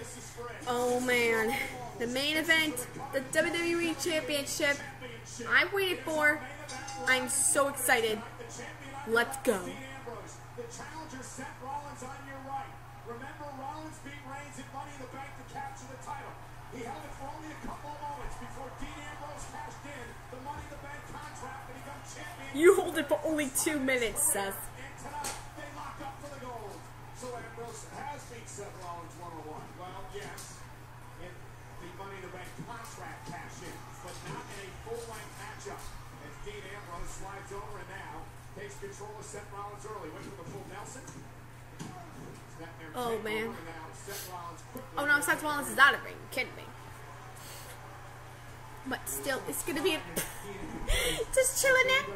Oh man, the main event, the WWE Championship I waited for. I'm so excited. Let's go. The challenger Seth Rollins on your right. Remember, Rollins beat Reigns at Money in the Bank to capture the title. He held it for only a couple of moments before Dean Ambrose cashed in the Money in the Bank contract to become champion. You hold it for only 2 minutes, Seth. And tonight, they lock up for the gold. So Ambrose has beat Seth Rollins one-on-one. Well, yes, in the Money in the Bank contract cash in, but not in a full-length matchup. As Dean Ambrose slides over and now takes control of Seth Rollins early. Went for the full Nelson. Oh man. Oh no, Seth Rollins is out of ring. You're kidding me. But still, it's gonna be just chilling there.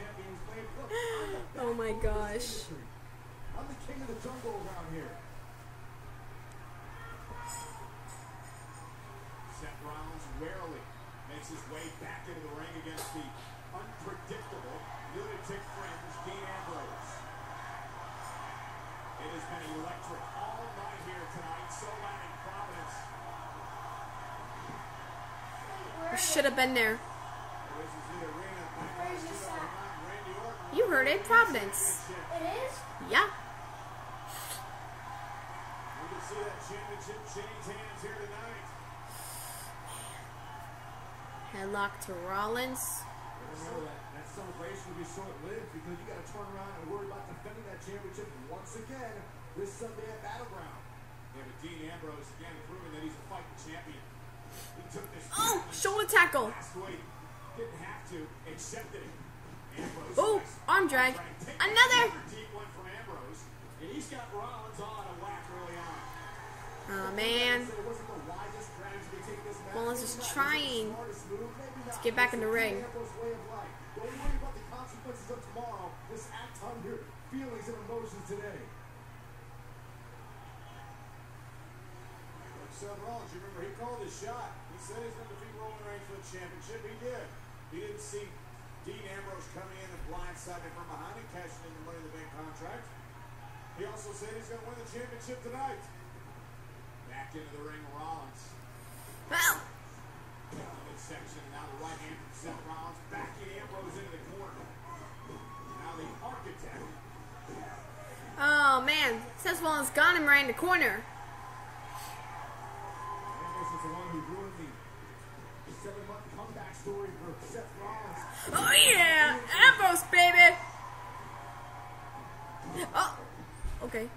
Oh my gosh. I'm the king of the jungle around here. Seth Rollins warily makes his way back into the ring against the unpredictable lunatic fringe Dean Ambrose. It has been electric all night here tonight. So loud in Providence. You should have been there. You heard it, Providence. It is? Yeah. You can see that championship change hands here tonight. Headlock to Rollins. Remember that celebration will be short-lived because you got to turn around and worry about defending that championship once again this Sunday at Battleground. Yeah, but Dean Ambrose again proving that he's a fighting champion. He took this Shoulder tackle. last week. Didn't have to, accepted it. Ambrose Oh, arm drag. Another. deep one from Ambrose, and he's got Rollins on a whack early on. Oh man. It wasn't the wisest strategy to take this match. Rollins is trying Smartest move, maybe to not. get back in the ring. Ambrose way of life. Don't worry about the consequences of tomorrow. Just act on your feelings and emotions today. Seth Rollins, you remember, he called his shot. He said he's going to defeat Roman Reigns for the championship. He did. He didn't see Dean Ambrose coming in and blindsiding from behind and cashing in the Money in the Bank contract. He also said he's going to win the championship tonight. Back into the ring, Rollins. Well. Midsection, now the right hand from Seth Rollins, backing Ambrose into the corner. Now the architect. Oh man. Seth Rollins got him right in the corner. Ambrose is the one who ruined the 7-month comeback story for Seth Rollins. Oh yeah. Ambrose, baby. Oh. Okay.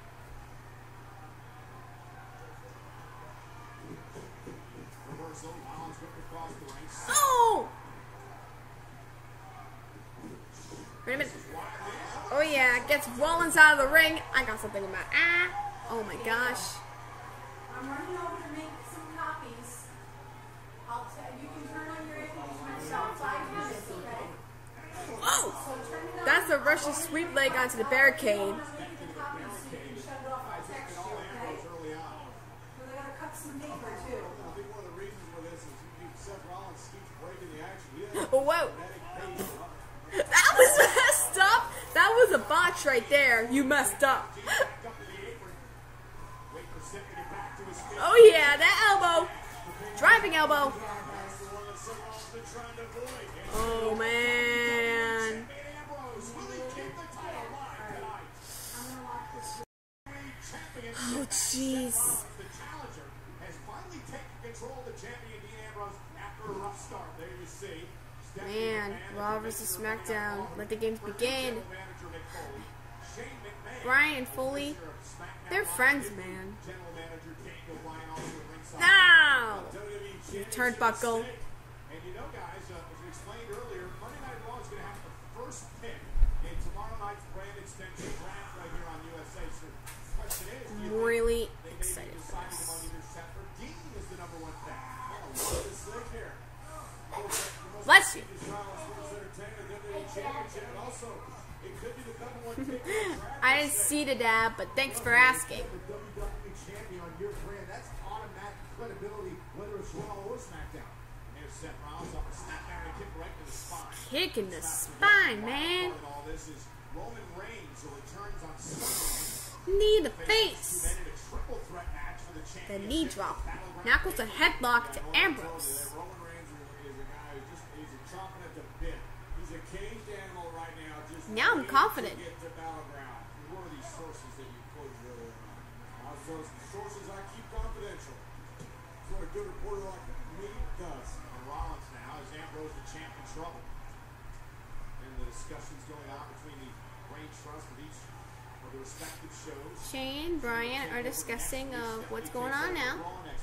Reversal, Rollins whipped across the ring. Oh. Wait a minute. Oh yeah, gets Rollins out of the ring. I got something about oh my gosh. I'm running over to make some copies. I'll tell you can turn on your air conditioner yourself 5 minutes, okay? Whoa! So turn it on. That's a Russian sweep leg onto the barricade. I'm gonna make the copies so you can shut it off. I'll text you, okay? Early on. Because I gotta cut some paper too. I think one of the reasons for this is Seth Rollins keeps breaking the action. He Whoa! That was messed up. That was a botch right there. You messed up. Oh yeah, that elbow. Driving elbow. Oh man. Oh jeez. The challenger has finally taken control of the champion Dean Ambrose after a rough start. There you see. Man, Raw vs. SmackDown. Let the games begin. Bryan and Foley, they're friends, man. Now! Turnbuckle. And you know, guys, as we explained earlier, Monday Night Raw is going to have the first pick in tomorrow night's brand extension draft right here on USA. So the question is, do you Really think excited they for decided this. among either Seth or Dean is the number one pick? Oh, what is this here? Bless you. I didn't see the dab, but thanks for asking. The WWE champion on your brand, that's automatic credibility, whether it's Raw or SmackDown. And there's Seth Rollins off a snapback and kick right to the spine. Kick in the spine, man. Part of all this is Roman Reigns, who returns on Sunday. Knee to the face. In a triple threat match The knee drop. Now goes a headlock to Ambrose. Roman Reigns is a guy who just is chomping at the bit. He's a caged animal right now. Just Now I'm confident. to get to Battleground. What are these sources that you quoted earlier on? Those sources I keep confidential. That's what a good reporter like me does. And Rollins now is Ambrose the champ in trouble. And the discussions going on between the Reigns Trust of each of the respective shows. Shane and Brian are discussing what's going on now.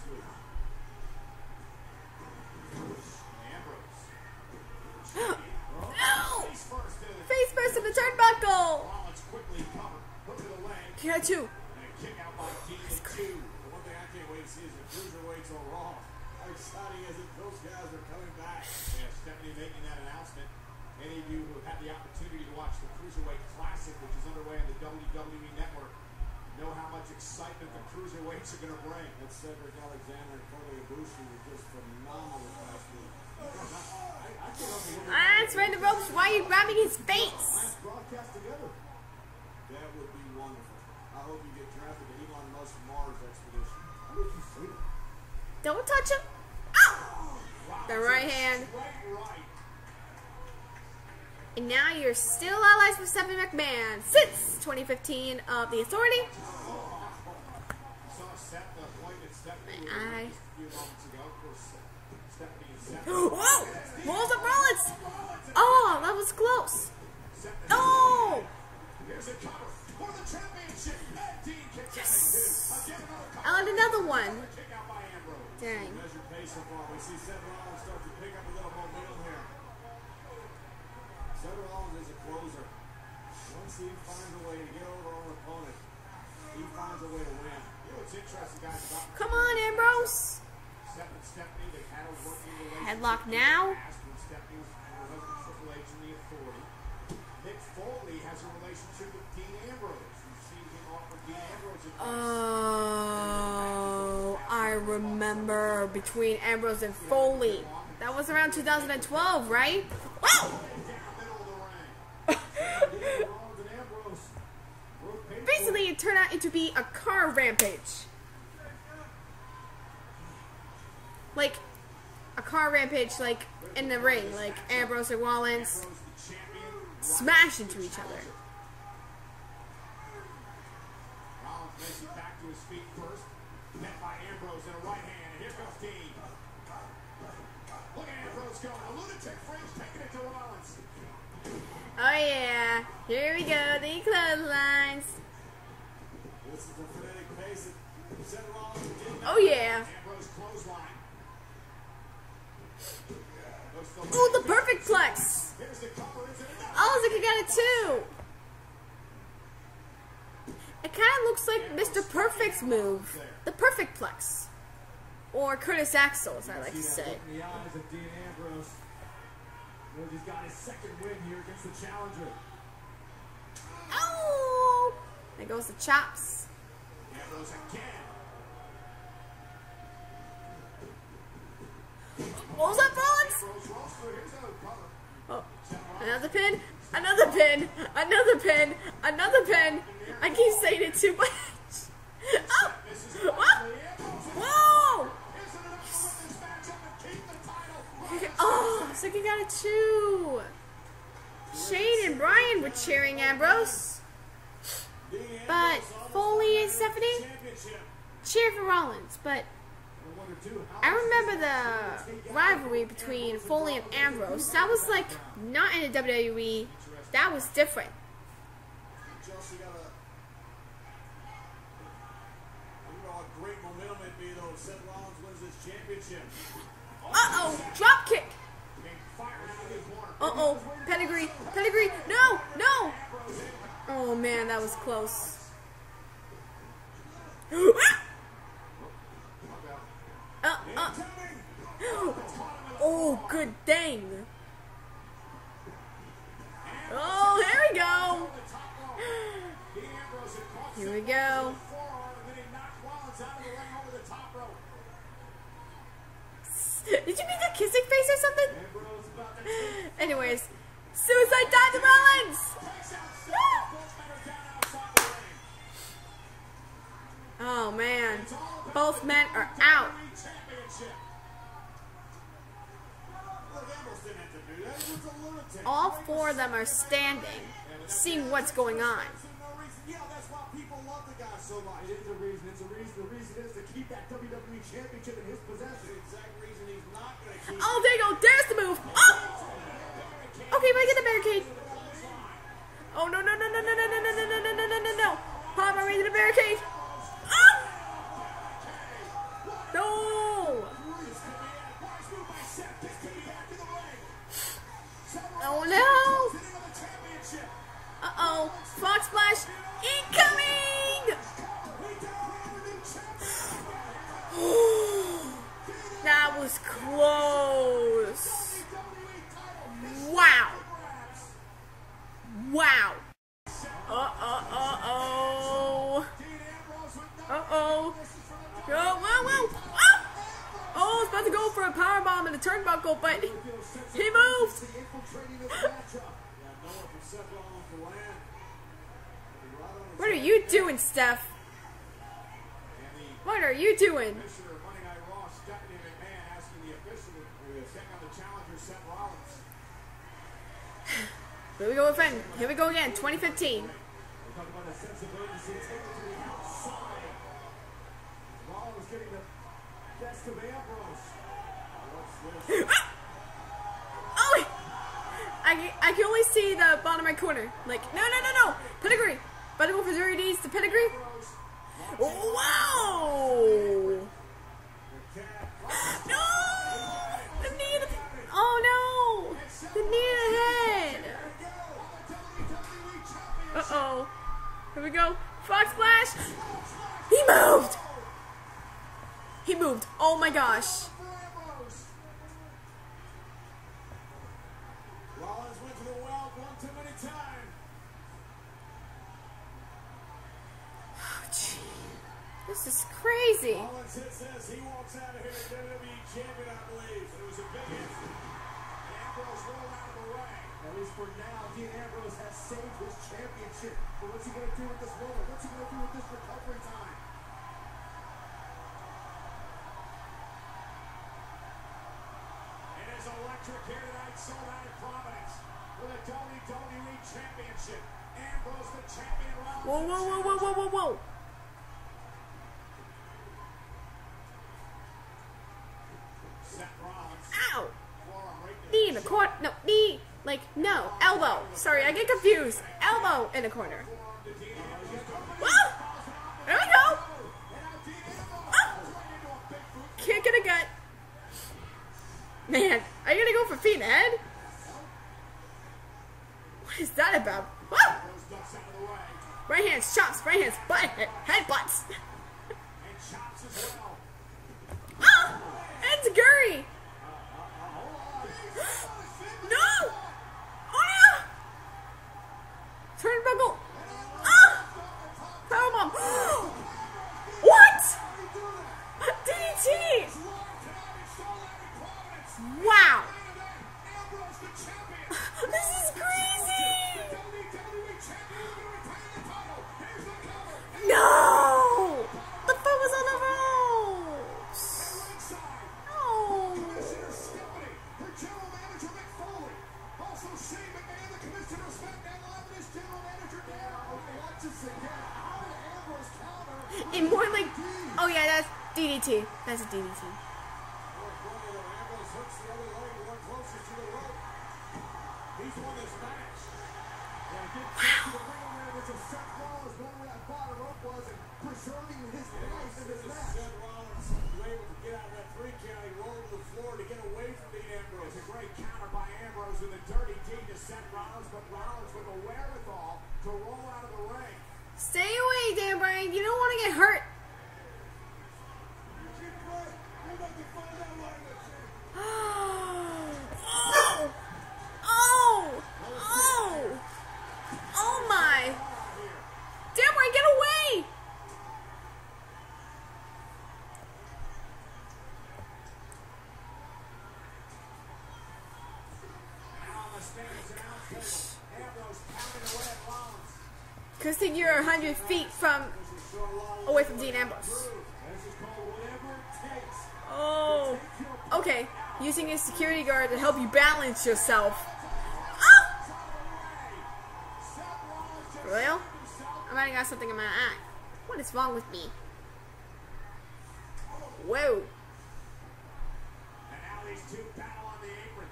No! Face first in the turnbuckle! Kick out two. Kick out by Dean and two. The one thing I can't wait to see is the cruiserweights on Raw. How exciting is it? Those guys are coming back. Yeah, Stephanie making that announcement. Any of you who have had the opportunity to watch the Cruiserweight Classic, which is underway on the WWE Network, know how much excitement the cruiserweights are going to bring. That Cedric Alexander and Kota Ibushi were just phenomenal last week. I can't help but That's right, the ropes. Why are you grabbing his face? last broadcast together. That would be wonderful. I hope you get drafted to Elon Musk's Mars expedition. How did you see that? Don't touch him. Oh! The right hand. Right. And now you're still allies with Stephanie McMahon since 2015 of The Authority. Whoa! Rolls up Rollins! Oh, that was close. Oh! Yes! And another one. Dang. Seth Rollins is a closer. Once he finds a way to get over on an opponent, he finds a way to win. You know what's interesting, guys, about Come on, Ambrose. Seth and Stephanie, they've had a working relationship. Headlock now. When Stephanie was her husband Triple H in the Authority. Mick Foley has a relationship with Dean Ambrose. You've seen him offer Dean Ambrose a Oh, I remember between Ambrose and Foley. That was around 2012, right? Whoa! Basically, it turned out to be a car rampage. Like, a car rampage, like, in the ring. Like, Ambrose and Rollins smash into each other. Rollins makes it back to his feet first. Met by Ambrose in a right hand. And here comes Dean. Look at Ambrose going. A lunatic fringe taking it to Rollins. Oh, yeah. Here we go. The clotheslines. This is the frenetic pace that Seth Rollins did not. Oh, yeah. Ambrose clothesline. Oh, the perfect flex. Here's the cover. Is it enough? Oh, Zika got it too. It kind of looks like Mr. Perfect's move. The perfect flex. Or Curtis Axel, as I like to See that say. look in the eyes of Dean Ambrose. Knows he's got his second win here against the challenger. Oh! There goes the chops. Ambrose again. Rolls up Rollins. Ambrose rolls through. Here's the cover. Oh, another pin. Another pin. Another pin. Another pin. I keep saying it too much. Oh! Whoa! Whoa! Oh, Zika got it too. Shane and Brian were cheering Ambrose. But Foley and Stephanie cheer for Rollins. But I remember the rivalry between Foley and Ambrose. That was like not in the WWE. That was different. Chelsea got a, you know, a great momentum it'd be though if Seth Rollins wins this championship. Uh-oh, drop kick. Being fired out of his corner. Uh-oh, pedigree, pedigree. No, no. Oh man, that was close. Oh, good dang. Oh, here we go. Here we go. Did you mean the kissing face or something? Anyways, suicide dive to Rollins. Oh man. Both men are out. All four of them are standing, seeing what's going on. Yeah, that's why people love the guy so much. It is a reason. It's a reason. The reason is to keep that WWE Championship in his possession. The exact reason he's not going to keep. Oh, there you go. There's the move. Oh! Okay, but I get the barricade. Oh, no, no, no, no, no, no, no, no, no, no, no, no, no, no. Pop my way to the barricade. Oh! No! Oh, no! Uh-oh. Frog Splash incoming! That was close. Wow. Wow. Uh-oh. Uh-oh. Go, whoa, whoa. Ah! Oh, it's about to go for a powerbomb and a turnbuckle, but he moved. What are you doing, Steph? What are you doing? Here we go again. Here we go again. 2015. Oh! I can only see the bottom right corner. Like, no, no, no, no. Pedigree. About to go for 30 days to pedigree. Whoa! No! The knee to the... Oh, no! The knee to the head. Uh-oh. Here we go. Frog Splash. He moved! He moved. Oh, my gosh. Rollins went to the well one too many times. This is crazy. Rollins says he walks out of here WWE champion, I believe. It was a big hit. Ambrose rolled out of the way. At least for now, Dean Ambrose has saved his championship. But what's he going to do with this moment? What's he going to do with this recovery time? It is electric here tonight, sold out in Providence for the WWE Championship. Ambrose, the champion. Rollins. Whoa, whoa, whoa, whoa, whoa, whoa, whoa. Ow! Knee in the corner. No, knee. Like, no. Elbow. Sorry, I get confused. Elbow in the corner. Whoa! There we go. Oh! Kick in the gut. Man, are you going to go for feet in the head? What is that about? Whoa! Right hands, chops. Right hands, butt, head butts. Oh! It's Guri! No! Oh no! Turnbuckle! Ah! Powerbomb! What? DDT! Wow! This is crazy! No! The foot was on the ropes! Oh! And more like, oh yeah, that's DDT. That's a DDT. Wow. Stay away, Dan Bryan. You don't want to get hurt. Oh! Oh! Oh! Oh my! Dan Bryan, get away! Good thing you're 100 feet away from Dean Ambrose. using a security guard to help you balance yourself. Ah! Well, I might have got something in my eye. What is wrong with me? Whoa. And now these two battle on the apron.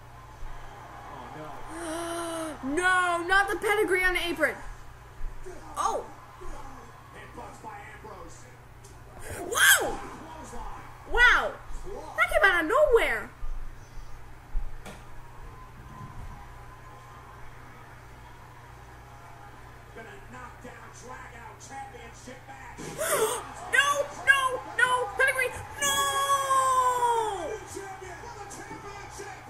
Oh, no. No, not the pedigree on the apron. Oh. Headbutts by Ambrose. Wow. Clothesline. Wow. That came out of nowhere. Gonna knock down, drag out championship match. No, no, no. Pedigree. No. Champion for the championship.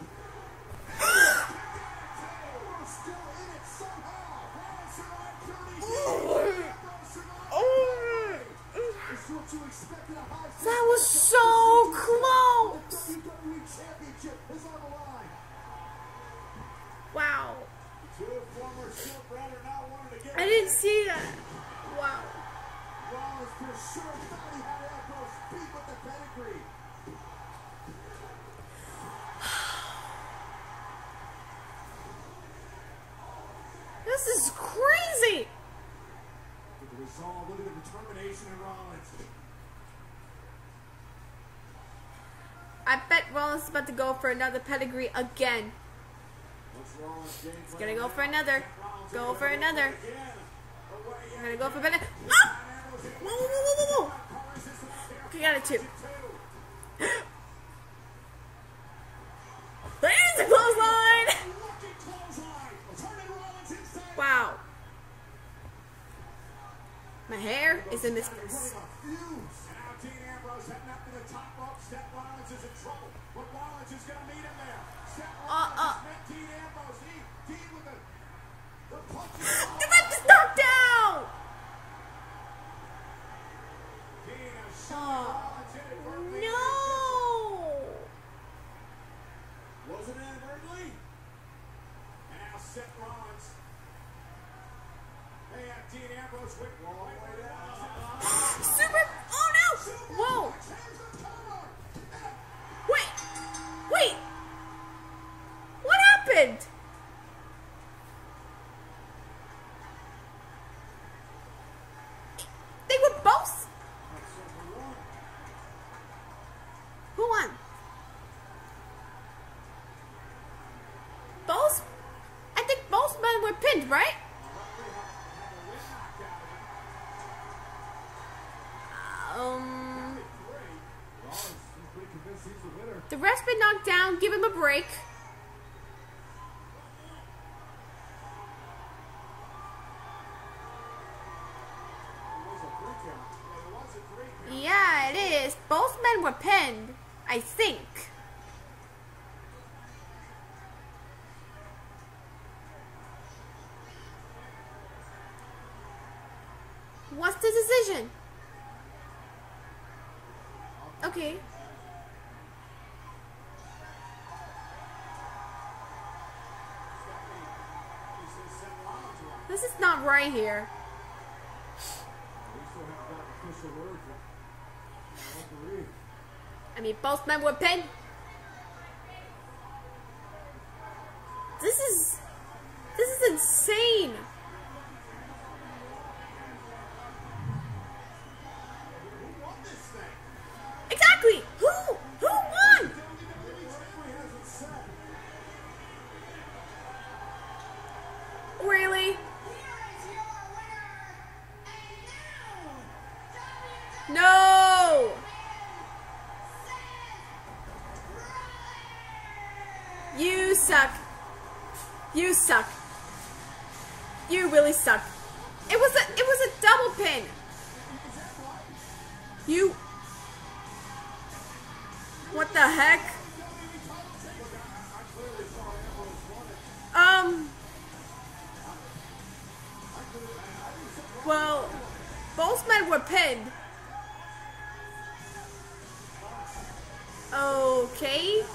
We're still in it somehow. Rollins survived 30 It's what you expect in a high That was so close. WWE Championship is on the line. Wow. Two former showbread are now wanting to get I didn't see that. Wow. Rollins for sure thought he had Ambrose beat with the pedigree. This is crazy. Look at the resolve, look at the determination in Rollins. I bet Rollins is about to go for another pedigree again. He's gonna go for another. Go for another. I'm gonna go for better. Ah! Whoa, whoa, whoa, whoa, whoa. Okay, got it too. There's a clothesline. Wow. My hair is in this mess. And now Dean Ambrose heading up to the top rope. Seth Rollins is in trouble, but Rollins is going to meet him there. Seth Rollins met Dean Ambrose. Dean with the punches. The ref is knocked down. Dean has shot Rollins inadvertently. No. Was it inadvertently? And now Seth Rollins. They have Dean Ambrose with all the way down. Super. Oh no. Whoa. Wait. Wait. What happened? They were both. Who won? Both? I think both men were pinned, right? The ref's been knocked down. Give him a break. Yeah, it is. Both men were pinned, I think. What's the decision? Okay. This is not right here. I mean, both men were pinned. This is insane. Exactly. Who won? Really? No. You suck. You suck. You really suck. It was a double pin. You. What the heck? Well, both men were pinned. Okay.